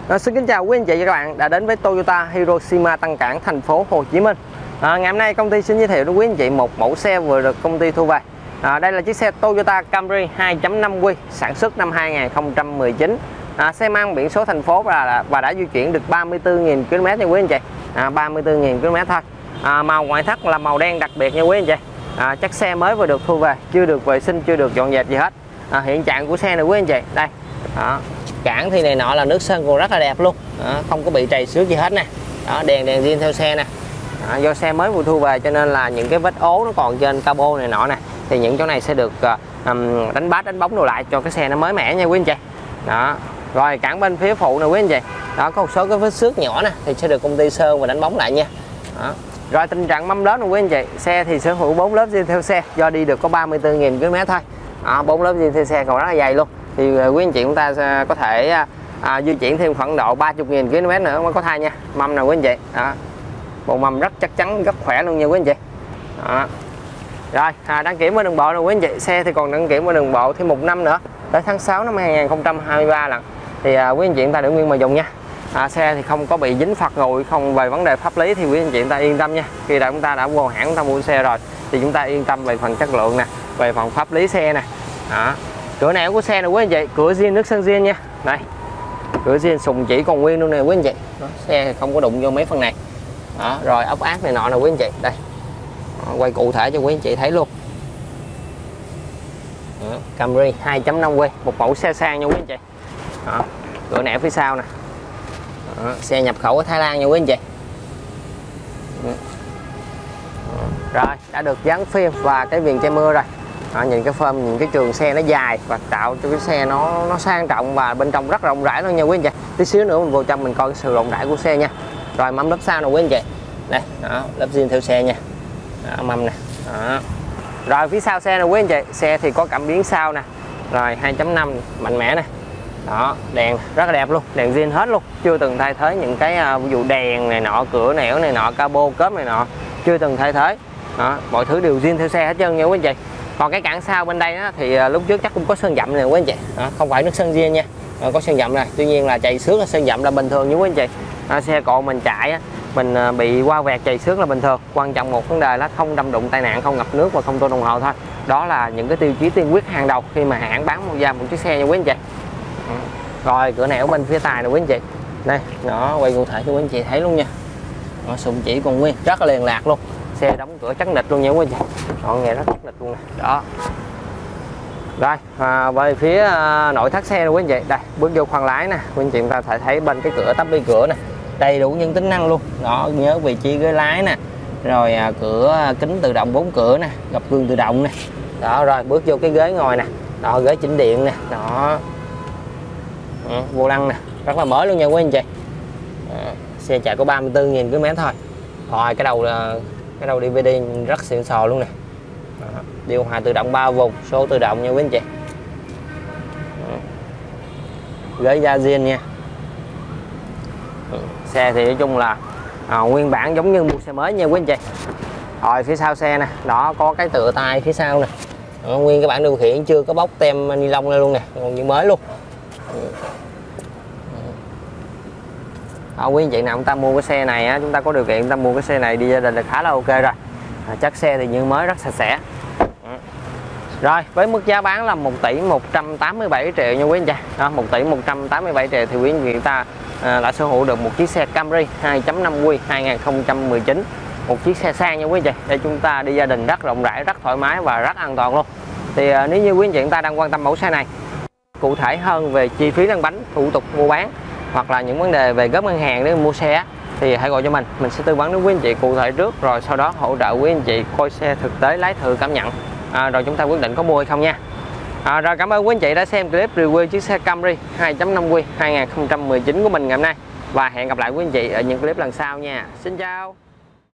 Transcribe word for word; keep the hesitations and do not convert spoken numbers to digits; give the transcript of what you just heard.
À, xin kính chào quý anh chị và các bạn đã đến với Toyota Hiroshima Tân Cảng, thành phố Hồ Chí Minh. À, ngày hôm nay công ty xin giới thiệu đến quý anh chị một mẫu xe vừa được công ty thu về. À, đây là chiếc xe Toyota Camry hai chấm năm Q sản xuất năm hai nghìn không trăm mười chín. À, xe mang biển số thành phố và và đã di chuyển được ba mươi tư nghìn ki lô mét nha quý anh chị. À, ba mươi tư nghìn ki lô mét thôi. À, màu ngoại thất là màu đen đặc biệt nha quý anh chị. À, chắc xe mới vừa được thu về, chưa được vệ sinh, chưa được dọn dẹp gì hết. À, hiện trạng của xe này quý anh chị đây. Đó. Cản thì này nọ là nước sơn còn rất là đẹp luôn. Đó, không có bị trầy xước gì hết nè. Đó, đèn đèn zin theo xe nè. Đó, do xe mới vừa thu về cho nên là những cái vết ố nó còn trên cabo này nọ nè, thì những chỗ này sẽ được uh, um, đánh bát đánh bóng đồ lại cho cái xe nó mới mẻ nha quý anh chị. Đó. Rồi cản bên phía phụ nè quý anh chị. Đó, có một số cái vết xước nhỏ nè thì sẽ được công ty sơn và đánh bóng lại nha. Đó. Rồi tình trạng mâm lớp nè quý anh chị. Xe thì sở hữu bốn lớp zin theo xe, do đi được có ba mươi tư nghìn ki lô mét thôi. Đó, bốn lớp zin theo xe còn rất là dày luôn. Thì quý anh chị chúng ta có thể à, di chuyển thêm khoảng độ ba mươi nghìn ki lô mét nữa mới có thai nha. Mâm nào quý anh chị. Đó. Bộ mâm rất chắc chắn, rất khỏe luôn nha quý anh chị. Đó. Rồi à, đăng kiểm ở đường bộ nè quý anh chị. Xe thì còn đăng kiểm ở đường bộ thêm một năm nữa, tới tháng sáu năm hai nghìn không trăm hai mươi ba lần. Thì à, quý anh chị chúng ta để nguyên mà dùng nha. À, xe thì không có bị dính phạt nguội, không về vấn đề pháp lý thì quý anh chị chúng ta yên tâm nha. Khi đã chúng ta đã vô hãng chúng ta mua xe rồi thì chúng ta yên tâm về phần chất lượng nè, về phần pháp lý xe nè. Đó. Cửa nẻo của xe này quý anh chị, cửa zin nước sơn zin nha. Đây. Cửa zin sùng chỉ còn nguyên luôn nè quý anh chị. Đó, xe không có đụng vô mấy phần này. Đó, rồi ốc ác này nọ nè quý anh chị. Đây. Đó, quay cụ thể cho quý anh chị thấy luôn. Đó, Camry hai chấm năm Q, một mẫu xe sang nha quý anh chị. Đó, cửa nẻo phía sau nè. Đó, xe nhập khẩu ở Thái Lan nha quý anh chị. Đó. Rồi, đã được dán phim và cái viền che mưa rồi. Đó, nhìn cái phơm, nhìn cái trường xe nó dài và tạo cho cái xe nó nó sang trọng và bên trong rất rộng rãi luôn nha quý anh chị. Tí xíu nữa mình vô trong mình coi cái sự rộng rãi của xe nha. Rồi mâm lớp sau nè quý anh chị. Đây, đó, lớp zin theo xe nha. Đó, mâm nè. Đó. Rồi phía sau xe nè quý anh chị, xe thì có cảm biến sau nè. Rồi hai chấm năm mạnh mẽ nè. Đó, đèn rất là đẹp luôn, đèn zin hết luôn, chưa từng thay thế những cái ví dụ đèn này nọ, cửa nẻo này nọ, cabo cớp này nọ, chưa từng thay thế. Đó, mọi thứ đều zin theo xe hết trơn nha quý anh chị. Còn cái cản sau bên đây đó, thì lúc trước chắc cũng có sơn dặm này quý anh chị. Đó, không phải nước sơn zin nha. Đó, có sơn dặm này, tuy nhiên là chày xước là sơn dặm là bình thường nha quý anh chị. Đó, xe cộ mình chạy á, mình bị qua vẹt chày xước là bình thường. Quan trọng một vấn đề là không đâm đụng tai nạn, không ngập nước và không tô đồng hồ thôi. Đó là những cái tiêu chí tiên quyết hàng đầu khi mà hãng bán một ra một chiếc xe nha quý anh chị. Rồi cửa nẻo bên phía tài này quý anh chị. Đây, nó quay cụ thể cho quý anh chị thấy luôn nha. Nó sùng chỉ còn nguyên, rất là liền lạc luôn. Xe đóng cửa chắc nịch luôn nha quý anh chị. Đó, nghe rất chắc nịch luôn nè. Đó. Rồi, à, về phía à, nội thất xe này quý anh chị. Đây, bước vô khoang lái nè, quý anh chị chúng ta thể thấy bên cái cửa tắp bi cửa nè, đầy đủ những tính năng luôn. Đó, nhớ vị trí ghế lái nè. Rồi à, cửa kính tự động bốn cửa nè, gập gương tự động nè. Đó, rồi bước vô cái ghế ngồi nè. Đó, ghế chỉnh điện nè. Đó. Đó, vô lăng nè, rất là mới luôn nha quý anh chị. Đó, xe chạy có ba mươi tư nghìn ki lô mét thôi. Rồi cái đầu là cái đầu đê vê đê rất xịn sò luôn nè. Đó, điều hòa tự động ba vùng, số tự động nha quý anh chị. Đó, ghế da zin nha. Đó, xe thì nói chung là à, nguyên bản giống như mua xe mới nha quý anh chị. Rồi phía sau xe nè, đó có cái tựa tay phía sau nè. Đó, nguyên cái bảng điều khiển chưa có bóc tem ni lông lên luôn nè, còn như mới luôn. Đó, quý anh chị nào chúng ta mua cái xe này á, chúng ta có điều kiện chúng ta mua cái xe này đi gia đình là khá là ok rồi. À, chất xe thì như mới, rất sạch sẽ. Rồi với mức giá bán là một tỷ một trăm tám mươi bảy triệu nha quý anh chị. Đó, một tỷ một trăm tám mươi bảy triệu thì quý anh chị chúng ta à, đã sở hữu được một chiếc xe Camry hai chấm năm Q hai nghìn không trăm mười chín, một chiếc xe sang nha quý anh chị, để chúng ta đi gia đình rất rộng rãi, rất thoải mái và rất an toàn luôn. Thì à, nếu như quý anh chị chúng ta đang quan tâm mẫu xe này cụ thể hơn về chi phí lăn bánh, thủ tục mua bán hoặc là những vấn đề về góp ngân hàng để mua xe thì hãy gọi cho mình, mình sẽ tư vấn đến quý anh chị cụ thể trước, rồi sau đó hỗ trợ quý anh chị coi xe thực tế, lái thử cảm nhận, à, rồi chúng ta quyết định có mua hay không nha. À, rồi cảm ơn quý anh chị đã xem clip review chiếc xe Camry hai chấm năm Q hai nghìn không trăm mười chín của mình ngày hôm nay, và hẹn gặp lại quý anh chị ở những clip lần sau nha. Xin chào.